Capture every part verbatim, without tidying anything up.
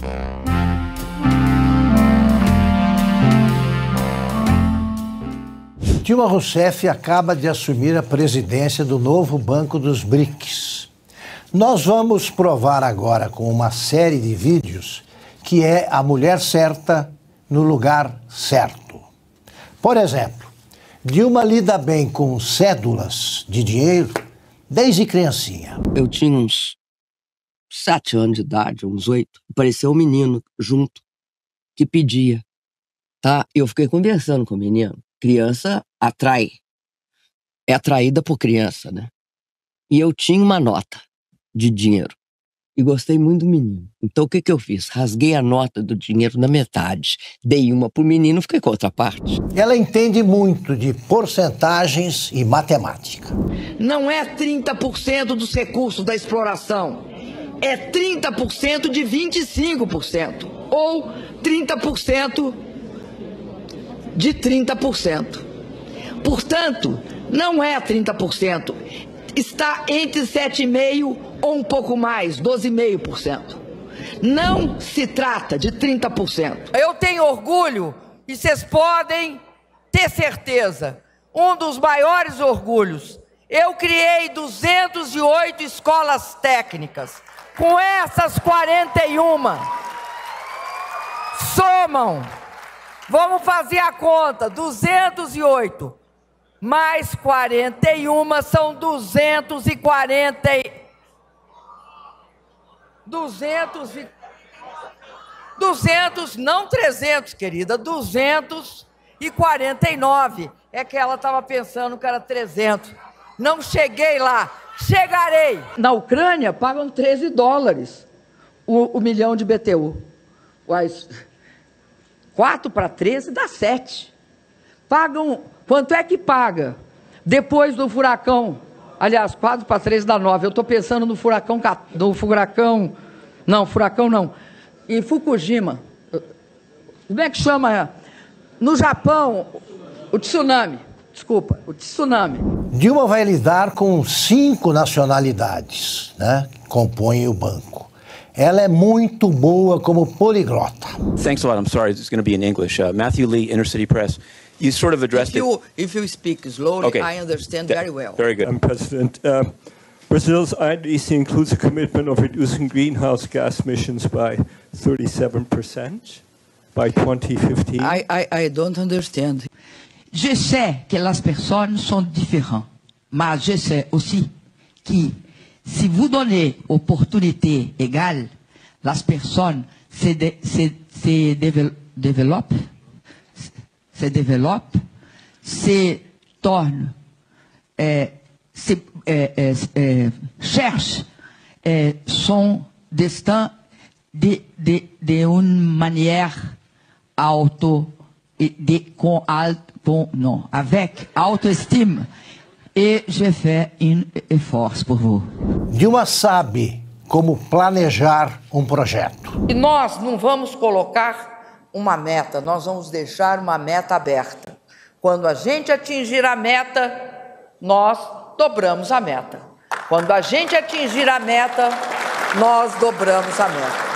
Dilma Rousseff acaba de assumir a presidência do novo Banco dos B R I C S. Nós vamos provar agora com uma série de vídeos que é a mulher certa no lugar certo. Por exemplo, Dilma lida bem com cédulas de dinheiro desde criancinha. Eu tinha uns sete anos de idade, uns oito, apareceu um menino junto que pedia, tá? Eu fiquei conversando com o menino. Criança atrai, é atraída por criança, né? E eu tinha uma nota de dinheiro e gostei muito do menino. Então o que que eu fiz? Rasguei a nota do dinheiro na metade, dei uma pro menino, fiquei com a outra parte. Ela entende muito de porcentagens e matemática. Não é trinta por cento dos recursos da exploração, é trinta por cento de vinte e cinco por cento, ou trinta por cento de trinta por cento. Portanto, não é trinta por cento, está entre sete vírgula cinco por cento ou um pouco mais, doze vírgula cinco por cento. Não se trata de trinta por cento. Eu tenho orgulho, e vocês podem ter certeza, um dos maiores orgulhos. Eu criei duzentas e oito escolas técnicas. Com essas quarenta e uma, somam, vamos fazer a conta, duzentas e oito mais quarenta e uma são duzentos e quarenta, duzentos, duzentos, não trezentos, querida, duzentos e quarenta e nove, é que ela estava pensando que era trezentos, não cheguei lá, chegarei. Na Ucrânia pagam treze dólares o, o milhão de B T U, Uais, quatro para treze dá sete. Pagam, quanto é que paga depois do furacão? Aliás, quatro para treze dá nove. Eu estou pensando no furacão, no furacão, não, furacão não, em Fukushima. Como é que chama? No Japão, o tsunami, desculpa, o tsunami. Dilma vai lidar com cinco nacionalidades, né, que compõem o banco. Ela é muito boa como poliglota. Thanks a lot. I'm sorry, it's going to be in English. Uh, Matthew Lee, Inner City Press. You sort of addressed if you, it. If you speak slowly, okay. I understand Th very well. Very good. Madam President, uh, Brazil's I N D C includes a commitment of reducing greenhouse gas emissions by thirty-seven percent by twenty fifteen. I, I, I don't understand. Je sais que les personnes sont différentes, mais je sais aussi que si vous donnez opportunité égale, les personnes se, de, se, se dével, développent, se développent, se tornent, euh, se, euh, euh, euh, cherchent euh, son destin de, de, de une manière auto, de, com, com, non, avec autoestime. E je fais un effort por vous. Dilma sabe como planejar um projeto. E nós não vamos colocar uma meta, nós vamos deixar uma meta aberta. Quando a gente atingir a meta, nós dobramos a meta. Quando a gente atingir a meta, nós dobramos a meta.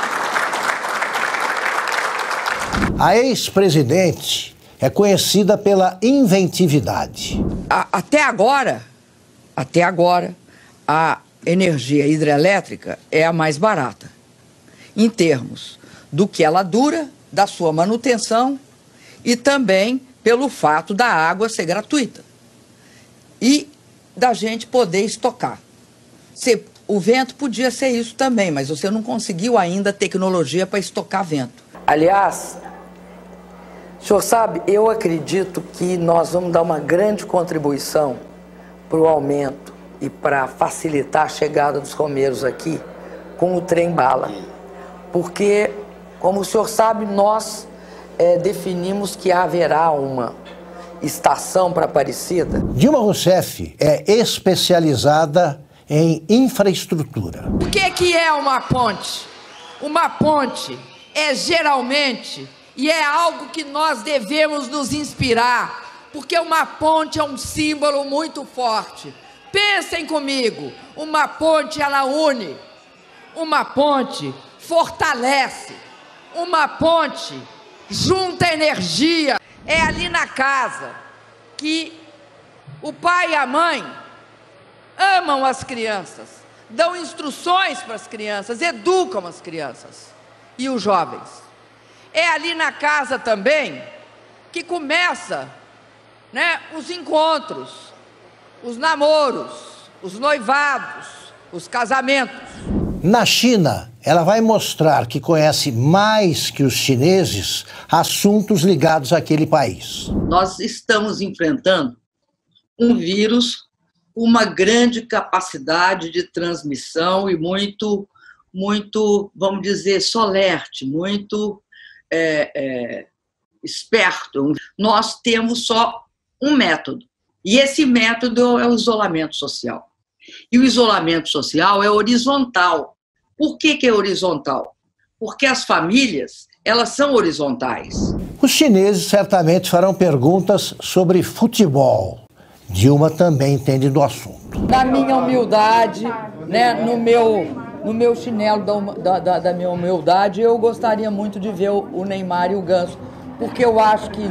A ex-presidente é conhecida pela inventividade. Até agora, até agora, a energia hidrelétrica é a mais barata, em termos do que ela dura, da sua manutenção e também pelo fato da água ser gratuita e da gente poder estocar. Se, o vento podia ser isso também, mas você não conseguiu ainda tecnologia para estocar vento. Aliás, o senhor sabe, eu acredito que nós vamos dar uma grande contribuição para o aumento e para facilitar a chegada dos romeiros aqui com o trem-bala. Porque, como o senhor sabe, nós é, definimos que haverá uma estação para Aparecida. Dilma Rousseff é especializada em infraestrutura. O que, que é uma ponte? Uma ponte é geralmente... E é algo que nós devemos nos inspirar, porque uma ponte é um símbolo muito forte. Pensem comigo, uma ponte ela une, uma ponte fortalece, uma ponte, junta energia. É ali na casa que o pai e a mãe amam as crianças, dão instruções para as crianças, educam as crianças e os jovens. É ali na casa também que começa, né, os encontros, os namoros, os noivados, os casamentos. Na China, ela vai mostrar que conhece mais que os chineses assuntos ligados àquele país. Nós estamos enfrentando um vírus com uma grande capacidade de transmissão e muito, muito, vamos dizer, solerte, muito é, é, esperto. Nós temos só um método, e esse método é o isolamento social. E o isolamento social é horizontal. Por que que é horizontal? Porque as famílias, elas são horizontais. Os chineses certamente farão perguntas sobre futebol. Dilma também entende do assunto. Na minha humildade, né, no meu, no meu chinelo da, da, da minha humildade, eu gostaria muito de ver o Neymar e o Ganso, porque eu acho que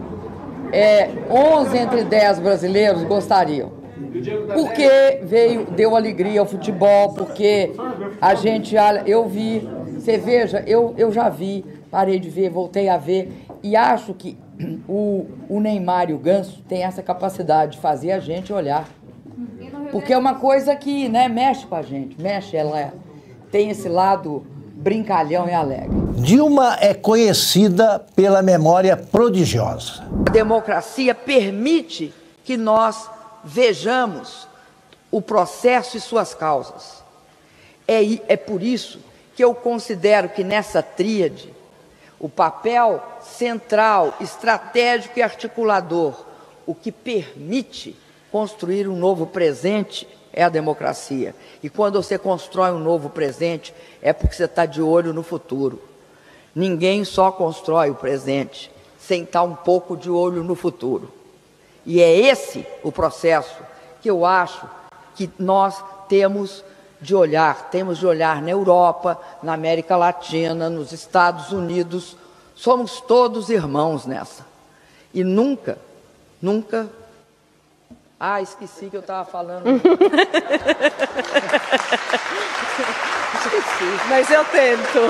é, onze entre dez brasileiros gostariam. Porque veio, deu alegria ao futebol, porque a gente, eu vi, você veja, eu, eu já vi, parei de ver, voltei a ver, e acho que o, o Neymar e o Ganso têm essa capacidade de fazer a gente olhar. Porque é uma coisa que, né, mexe com a gente, mexe, ela tem esse lado brincalhão e alegre. Dilma é conhecida pela memória prodigiosa. A democracia permite que nós vejamos o processo e suas causas. É, é por isso que eu considero que nessa tríade, o papel central, estratégico e articulador, o que permite construir um novo presente, é a democracia. E quando você constrói um novo presente, é porque você está de olho no futuro. Ninguém só constrói o presente sem estar um pouco de olho no futuro. E é esse o processo que eu acho que nós temos de olhar. Temos de olhar na Europa, na América Latina, nos Estados Unidos. Somos todos irmãos nessa. E nunca, nunca... Ah, esqueci que eu estava falando. Esqueci, mas eu tento.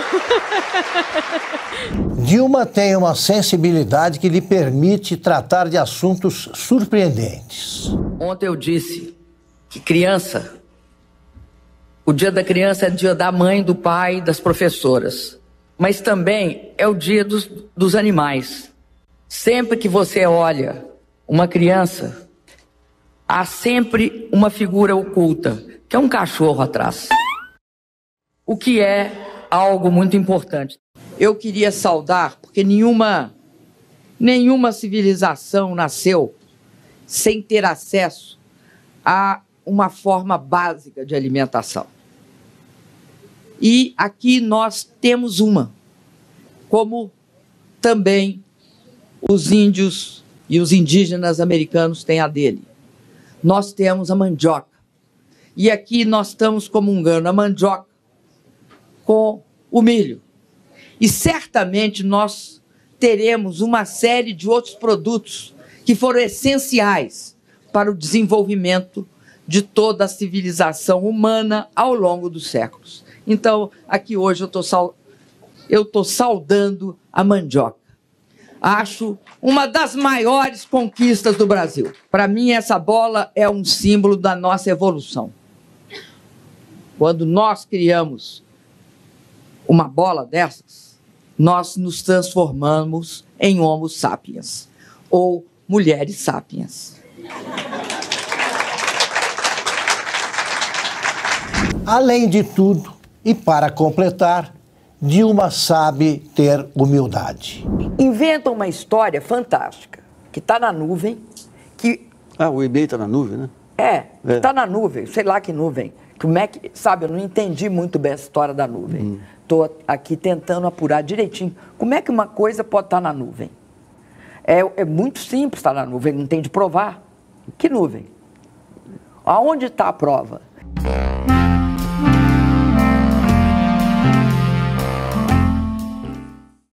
Dilma tem uma sensibilidade que lhe permite tratar de assuntos surpreendentes. Ontem eu disse que criança, o dia da criança é o dia da mãe, do pai, das professoras. Mas também é o dia dos, dos animais. Sempre que você olha uma criança, há sempre uma figura oculta, que é um cachorro atrás. O que é algo muito importante. Eu queria saudar, porque nenhuma, nenhuma civilização nasceu sem ter acesso a uma forma básica de alimentação. E aqui nós temos uma, como também os índios e os indígenas americanos têm a dele. Nós temos a mandioca. E aqui nós estamos comungando a mandioca com o milho. E certamente nós teremos uma série de outros produtos que foram essenciais para o desenvolvimento de toda a civilização humana ao longo dos séculos. Então, aqui hoje eu estou sal... eu estou saudando a mandioca. Acho uma das maiores conquistas do Brasil. Para mim, essa bola é um símbolo da nossa evolução. Quando nós criamos uma bola dessas, nós nos transformamos em Homo sapiens, ou mulheres sapiens. Além de tudo, e para completar, Dilma sabe ter humildade. Inventa uma história fantástica, que está na nuvem, que... Ah, o e-mail está na nuvem, né? É, está é. na nuvem, sei lá que nuvem. Como é que, sabe, eu não entendi muito bem essa história da nuvem. Estou hum. aqui tentando apurar direitinho. Como é que uma coisa pode estar na nuvem? É, é muito simples estar na nuvem, não tem de provar. Que nuvem? Aonde está a prova?